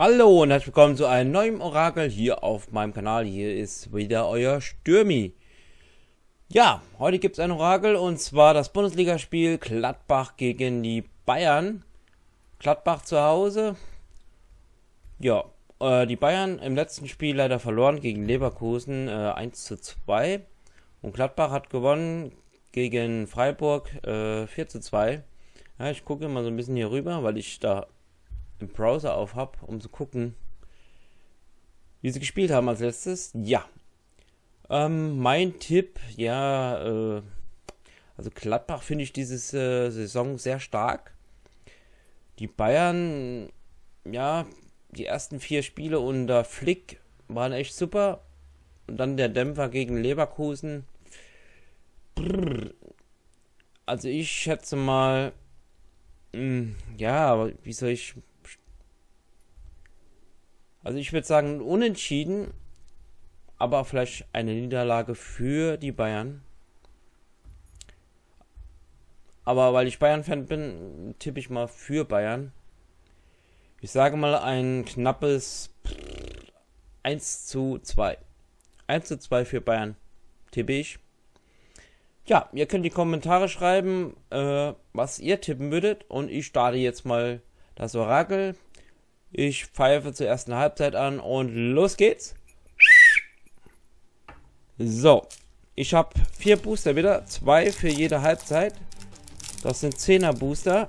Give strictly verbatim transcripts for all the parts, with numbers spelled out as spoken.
Hallo und herzlich willkommen zu einem neuen Orakel hier auf meinem Kanal. Hier ist wieder euer Stürmi. Ja, heute gibt es ein Orakel und zwar das Bundesligaspiel Gladbach gegen die Bayern. Gladbach zu Hause. Ja, äh, die Bayern im letzten Spiel leider verloren gegen Leverkusen äh, eins zu zwei. Und Gladbach hat gewonnen gegen Freiburg äh, vier zu zwei. Ja, ich gucke mal so ein bisschen hier rüber, weil ich da im Browser auf habe, um zu gucken, wie sie gespielt haben als letztes. Ja, ähm, mein Tipp, ja, äh, also Gladbach finde ich dieses äh, Saison sehr stark. Die Bayern, ja, die ersten vier Spiele unter Flick waren echt super. Und dann der Dämpfer gegen Leverkusen. Brrr. Also ich schätze mal, mh, ja, aber wie soll ich... Also ich würde sagen unentschieden, aber vielleicht eine Niederlage für die Bayern. Aber weil ich Bayern-Fan bin, tippe ich mal für Bayern. Ich sage mal ein knappes eins zu zwei. eins zu zwei für Bayern, tippe ich. Ja, ihr könnt die Kommentare schreiben, äh, was ihr tippen würdet. Und ich starte jetzt mal das Orakel. Ich pfeife zur ersten Halbzeit an und los geht's. So, ich habe vier Booster wieder, zwei für jede Halbzeit. Das sind zehner Booster.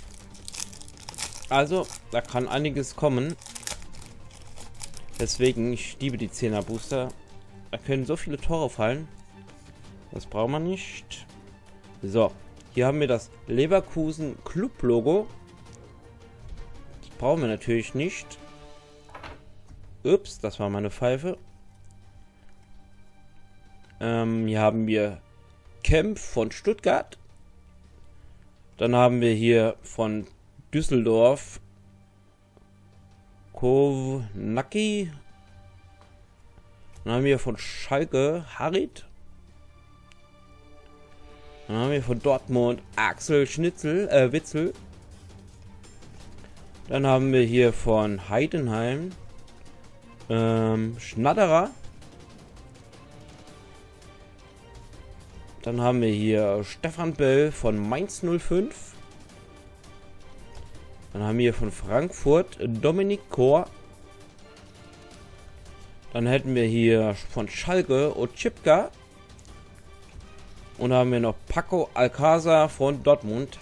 Also, da kann einiges kommen. Deswegen, ich liebe die zehner Booster. Da können so viele Tore fallen. Das braucht man nicht. So, hier haben wir das Leverkusen Club Logo. Brauchen wir natürlich nicht. Ups, das war meine Pfeife. Ähm, hier haben wir Kempf von Stuttgart. Dann haben wir hier von Düsseldorf Kovnacki. Dann haben wir von Schalke Harit. Dann haben wir von Dortmund Axel Schnitzel, äh, Witzel. Dann haben wir hier von Heidenheim ähm, Schnatterer. Dann haben wir hier Stefan Bell von Mainz null fünf. Dann haben wir hier von Frankfurt Dominik Kor. Dann hätten wir hier von Schalke Otschipka. Und dann haben wir noch Paco Alcázar von Dortmund.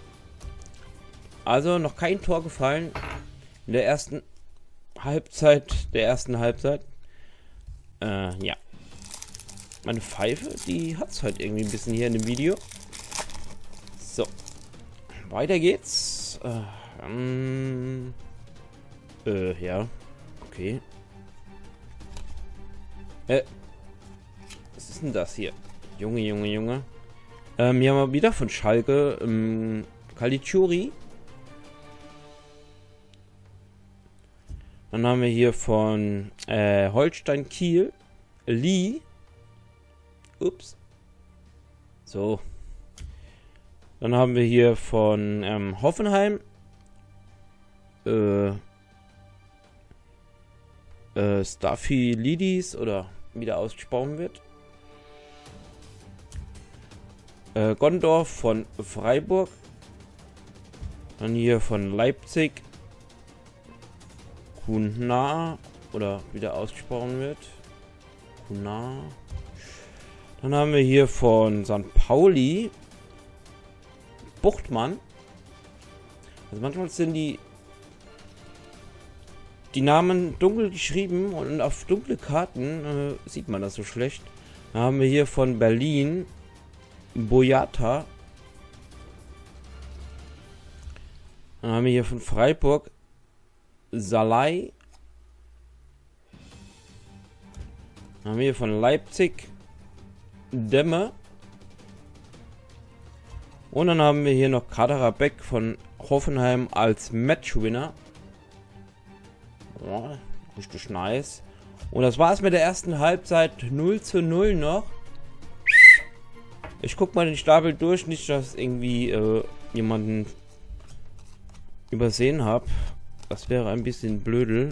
Also noch kein Tor gefallen in der ersten Halbzeit, der ersten Halbzeit. Äh, ja. Meine Pfeife, die hat es halt irgendwie ein bisschen hier in dem Video. So. Weiter geht's. Äh, ähm, äh, ja. Okay. Äh. Was ist denn das hier? Junge, Junge, Junge. Ähm, hier haben wir wieder von Schalke. Ähm, Caligiuri. Dann haben wir hier von äh, Holstein Kiel Lee. Ups. So. Dann haben wir hier von ähm, Hoffenheim äh, äh, Staphylidis oder wie der ausgesprochen wird. Äh, Gondorf von Freiburg. Dann hier von Leipzig. Kuna, oder wie der ausgesprochen wird. Kuna. Dann haben wir hier von Sankt Pauli Buchtmann. Also manchmal sind die die Namen dunkel geschrieben und auf dunkle Karten äh, sieht man das so schlecht. Dann haben wir hier von Berlin Boyata. Dann haben wir hier von Freiburg Salai. Dann haben wir hier von Leipzig Dämme. Und dann haben wir hier noch Kaderer Beck von Hoffenheim als Matchwinner. Ja, richtig nice. Und das war's mit der ersten Halbzeit. null zu null noch. Ich guck mal den Stapel durch, nicht dass irgendwie äh, jemanden übersehen habe. Das wäre ein bisschen blödel.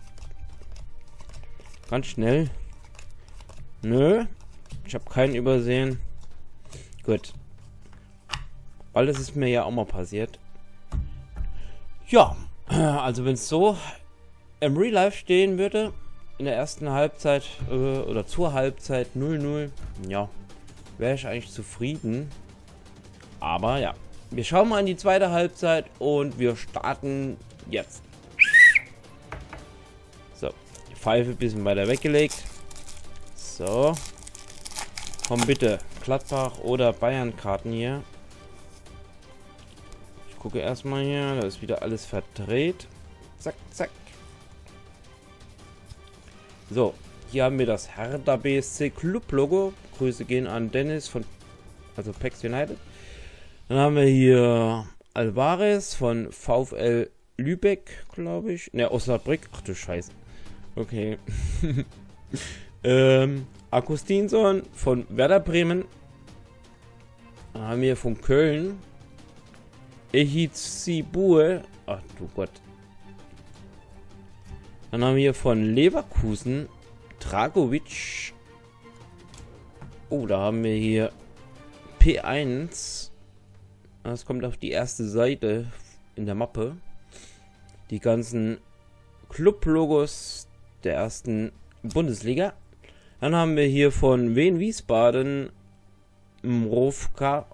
Ganz schnell. Nö. Ich habe keinen übersehen. Gut. Weil das ist mir ja auch mal passiert. Ja. Also wenn es so im Real Life stehen würde, in der ersten Halbzeit äh, oder zur Halbzeit null null, ja, wäre ich eigentlich zufrieden. Aber ja, wir schauen mal in die zweite Halbzeit und wir starten jetzt. So, die Pfeife ein bisschen weiter weggelegt. So. Komm bitte, Gladbach oder Bayern-Karten hier. Ich gucke erstmal hier, da ist wieder alles verdreht. Zack, zack. So, hier haben wir das Hertha B S C Club Logo. Grüße gehen an Dennis von, also Pax United. Dann haben wir hier Alvarez von VfL Lübeck, glaube ich. Ne, Osnabrück. Ach du Scheiße. Okay. ähm, Augustinsson von Werder Bremen. Dann haben wir von Köln Ehizibue. Ach du Gott. Dann haben wir hier von Leverkusen Dragovic. Oh, da haben wir hier P eins. Das kommt auf die erste Seite in der Mappe. Die ganzen Club-Logos der ersten Bundesliga. Dann haben wir hier von Wien Wiesbaden Mrovka.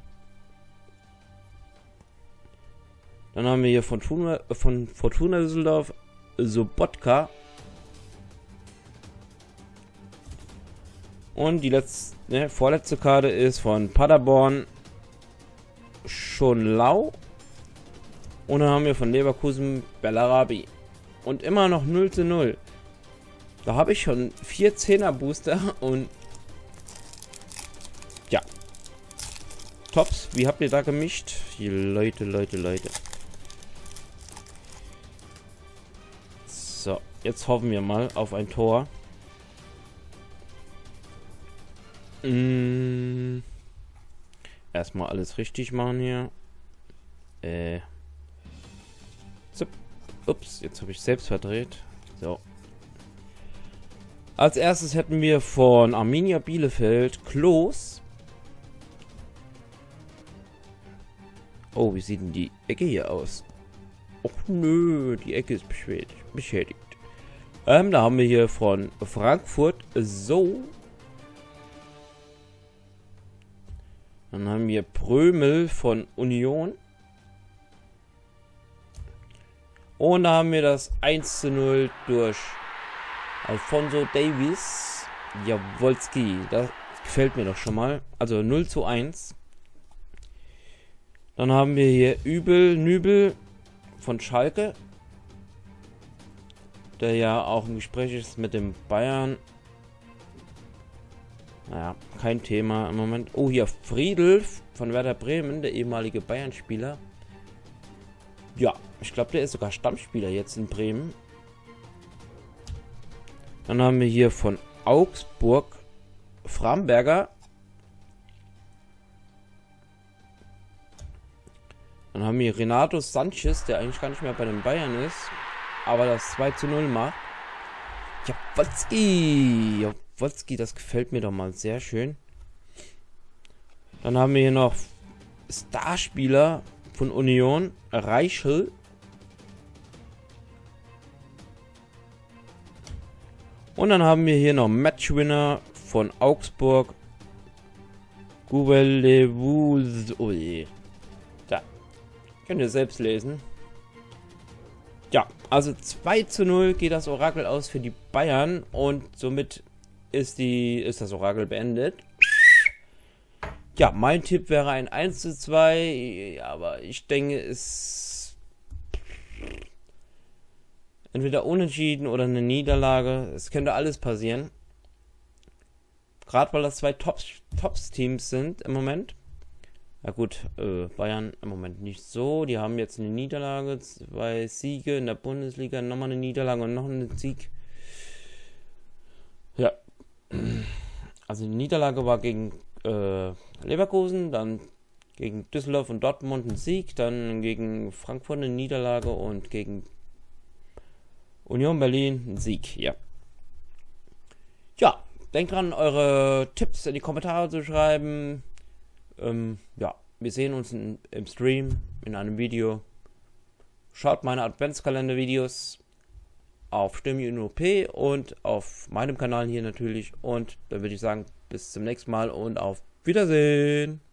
Dann haben wir hier von, Tuna, von Fortuna Düsseldorf Sobotka. Und die letzte, ne, vorletzte Karte ist von Paderborn Schonlau. Und dann haben wir von Leverkusen Bellarabi. Und immer noch null zu null. Da habe ich schon vier Zehner Booster und ja. Tops, wie habt ihr da gemischt? Hier, Leute, Leute, Leute. So, jetzt hoffen wir mal auf ein Tor. Mm. Erstmal alles richtig machen hier. Äh. Zup. Ups, jetzt habe ich selbst verdreht. So. Als erstes hätten wir von Arminia Bielefeld Klos. Oh, wie sieht denn die Ecke hier aus? Och nö, die Ecke ist beschädigt. beschädigt. Ähm, da haben wir hier von Frankfurt so. Dann haben wir Prömel von Union. Und da haben wir das eins zu null durch Alfonso Davies. Jawolski. Das gefällt mir doch schon mal. Also null zu eins. Dann haben wir hier Übel, Nübel von Schalke. Der ja auch im Gespräch ist mit dem Bayern. Naja, kein Thema im Moment. Oh, hier Friedel von Werder Bremen, der ehemalige Bayern-Spieler. Ja, ich glaube, der ist sogar Stammspieler jetzt in Bremen. Dann haben wir hier von Augsburg Framberger. Dann haben wir Renato Sanchez, der eigentlich gar nicht mehr bei den Bayern ist, aber das zwei zu null macht. Jawolski! Jawolski, das gefällt mir doch mal sehr schön. Dann haben wir hier noch Starspieler von Union, Reichel. Und dann haben wir hier noch Matchwinner von Augsburg, Gouvelevous. Oh je. Da. Könnt ihr selbst lesen. Ja, also zwei zu null geht das Orakel aus für die Bayern und somit ist, die, ist das Orakel beendet. Ja, mein Tipp wäre ein eins zu zwei, aber ich denke, es entweder unentschieden oder eine Niederlage. Es könnte alles passieren. Gerade weil das zwei Tops-Teams sind im Moment. Ja gut, äh, Bayern im Moment nicht so. Die haben jetzt eine Niederlage, zwei Siege in der Bundesliga, nochmal eine Niederlage und noch einen Sieg. Ja. Also die Niederlage war gegen äh, Leverkusen, dann gegen Düsseldorf und Dortmund ein Sieg, dann gegen Frankfurt eine Niederlage und gegen Union Berlin, ein Sieg, ja. Ja, denkt dran, eure Tipps in die Kommentare zu schreiben. Ähm, ja, wir sehen uns in, im Stream, in einem Video. Schaut meine Adventskalender-Videos auf StürmiUNOP und auf meinem Kanal hier natürlich. Und dann würde ich sagen, bis zum nächsten Mal und auf Wiedersehen.